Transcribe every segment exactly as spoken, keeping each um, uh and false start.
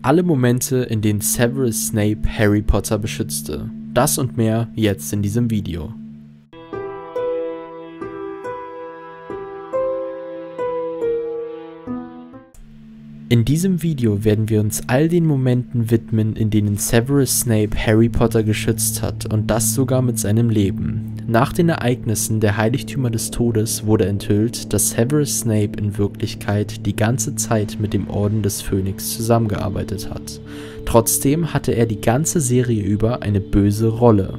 alle Momente, in denen Severus Snape Harry Potter beschützte. Das und mehr jetzt in diesem Video. In diesem Video werden wir uns all den Momenten widmen, in denen Severus Snape Harry Potter geschützt hat, und das sogar mit seinem Leben. Nach den Ereignissen der Heiligtümer des Todes wurde enthüllt, dass Severus Snape in Wirklichkeit die ganze Zeit mit dem Orden des Phönix zusammengearbeitet hat. Trotzdem hatte er die ganze Serie über eine böse Rolle.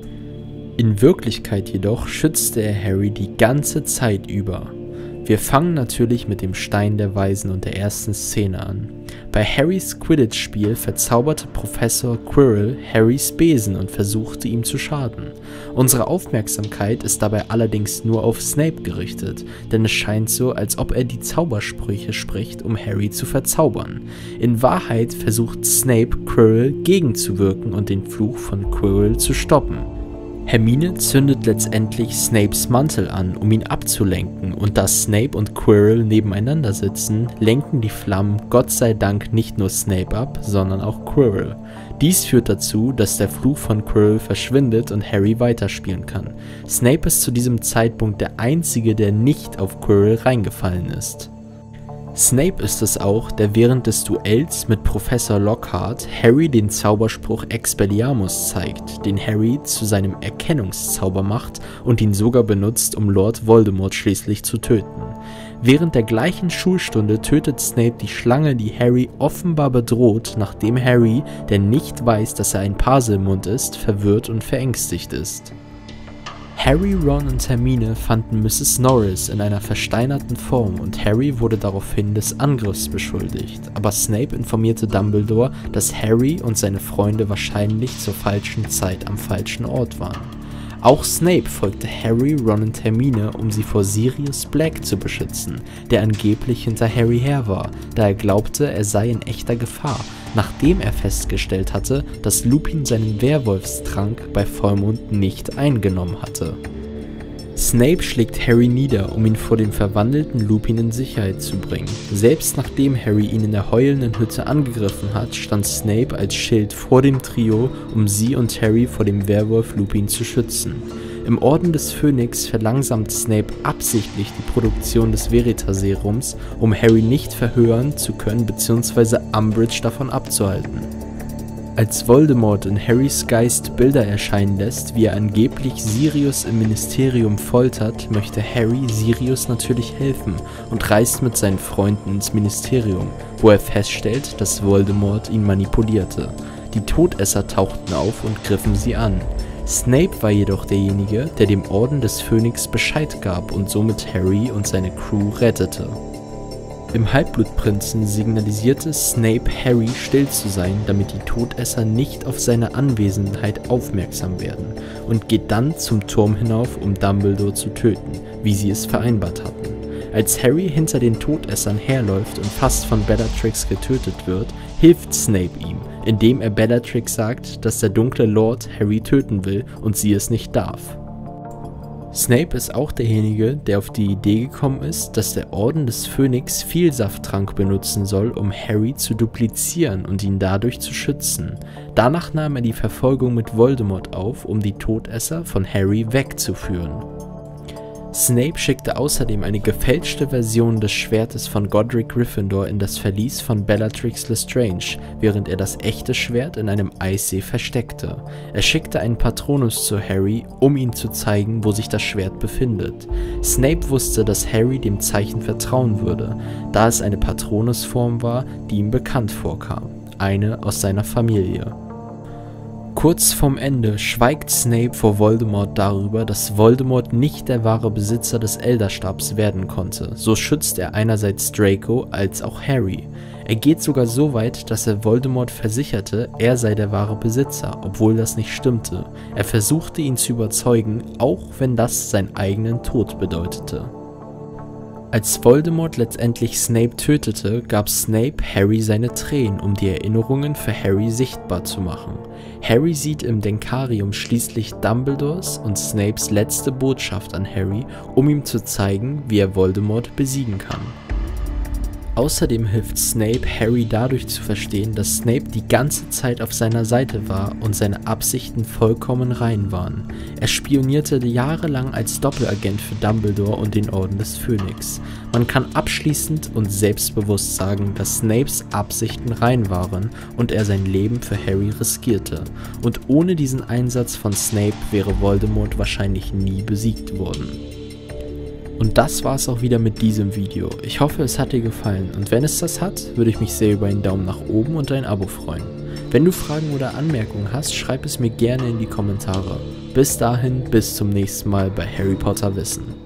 In Wirklichkeit jedoch schützte er Harry die ganze Zeit über. Wir fangen natürlich mit dem Stein der Weisen und der ersten Szene an. Bei Harrys Quidditch-Spiel verzauberte Professor Quirrell Harrys Besen und versuchte ihm zu schaden. Unsere Aufmerksamkeit ist dabei allerdings nur auf Snape gerichtet, denn es scheint so, als ob er die Zaubersprüche spricht, um Harry zu verzaubern. In Wahrheit versucht Snape Quirrell gegenzuwirken und den Fluch von Quirrell zu stoppen. Hermine zündet letztendlich Snapes Mantel an, um ihn abzulenken, und da Snape und Quirrell nebeneinander sitzen, lenken die Flammen Gott sei Dank nicht nur Snape ab, sondern auch Quirrell. Dies führt dazu, dass der Fluch von Quirrell verschwindet und Harry weiterspielen kann. Snape ist zu diesem Zeitpunkt der Einzige, der nicht auf Quirrell reingefallen ist. Snape ist es auch, der während des Duells mit Professor Lockhart Harry den Zauberspruch Expelliarmus zeigt, den Harry zu seinem Erkennungszauber macht und ihn sogar benutzt, um Lord Voldemort schließlich zu töten. Während der gleichen Schulstunde tötet Snape die Schlange, die Harry offenbar bedroht, nachdem Harry, der nicht weiß, dass er ein Paselmund ist, verwirrt und verängstigt ist. Harry, Ron und Hermine fanden Misses Norris in einer versteinerten Form und Harry wurde daraufhin des Angriffs beschuldigt, aber Snape informierte Dumbledore, dass Harry und seine Freunde wahrscheinlich zur falschen Zeit am falschen Ort waren. Auch Snape folgte Harry, Ron und Hermine, um sie vor Sirius Black zu beschützen, der angeblich hinter Harry her war, da er glaubte, er sei in echter Gefahr, nachdem er festgestellt hatte, dass Lupin seinen Werwolfstrank bei Vollmond nicht eingenommen hatte. Snape schlägt Harry nieder, um ihn vor dem verwandelten Lupin in Sicherheit zu bringen. Selbst nachdem Harry ihn in der heulenden Hütte angegriffen hat, stand Snape als Schild vor dem Trio, um sie und Harry vor dem Werwolf Lupin zu schützen. Im Orden des Phönix verlangsamt Snape absichtlich die Produktion des Veritaserums, um Harry nicht verhören zu können bzw. Umbridge davon abzuhalten. Als Voldemort in Harrys Geist Bilder erscheinen lässt, wie er angeblich Sirius im Ministerium foltert, möchte Harry Sirius natürlich helfen und reist mit seinen Freunden ins Ministerium, wo er feststellt, dass Voldemort ihn manipulierte. Die Todesser tauchten auf und griffen sie an. Snape war jedoch derjenige, der dem Orden des Phönix Bescheid gab und somit Harry und seine Crew rettete. Im Halbblutprinzen signalisierte Snape Harry still zu sein, damit die Todesser nicht auf seine Anwesenheit aufmerksam werden, und geht dann zum Turm hinauf, um Dumbledore zu töten, wie sie es vereinbart hatten. Als Harry hinter den Todessern herläuft und fast von Bellatrix getötet wird, hilft Snape ihm, indem er Bellatrix sagt, dass der dunkle Lord Harry töten will und sie es nicht darf. Snape ist auch derjenige, der auf die Idee gekommen ist, dass der Orden des Phönix Vielsafttrank benutzen soll, um Harry zu duplizieren und ihn dadurch zu schützen. Danach nahm er die Verfolgung mit Voldemort auf, um die Todesser von Harry wegzuführen. Snape schickte außerdem eine gefälschte Version des Schwertes von Godric Gryffindor in das Verlies von Bellatrix Lestrange, während er das echte Schwert in einem Eissee versteckte. Er schickte einen Patronus zu Harry, um ihm zu zeigen, wo sich das Schwert befindet. Snape wusste, dass Harry dem Zeichen vertrauen würde, da es eine Patronusform war, die ihm bekannt vorkam, eine aus seiner Familie. Kurz vorm Ende schweigt Snape vor Voldemort darüber, dass Voldemort nicht der wahre Besitzer des Elderstabs werden konnte. So schützt er einerseits Draco als auch Harry. Er geht sogar so weit, dass er Voldemort versicherte, er sei der wahre Besitzer, obwohl das nicht stimmte. Er versuchte ihn zu überzeugen, auch wenn das seinen eigenen Tod bedeutete. Als Voldemort letztendlich Snape tötete, gab Snape Harry seine Tränen, um die Erinnerungen für Harry sichtbar zu machen. Harry sieht im Denkarium schließlich Dumbledores und Snapes letzte Botschaft an Harry, um ihm zu zeigen, wie er Voldemort besiegen kann. Außerdem hilft Snape Harry dadurch zu verstehen, dass Snape die ganze Zeit auf seiner Seite war und seine Absichten vollkommen rein waren. Er spionierte jahrelang als Doppelagent für Dumbledore und den Orden des Phönix. Man kann abschließend und selbstbewusst sagen, dass Snapes Absichten rein waren und er sein Leben für Harry riskierte. Und ohne diesen Einsatz von Snape wäre Voldemort wahrscheinlich nie besiegt worden. Und das war es auch wieder mit diesem Video. Ich hoffe, es hat dir gefallen und wenn es das hat, würde ich mich sehr über einen Daumen nach oben und ein Abo freuen. Wenn du Fragen oder Anmerkungen hast, schreib es mir gerne in die Kommentare. Bis dahin, bis zum nächsten Mal bei Harry Potter Wissen.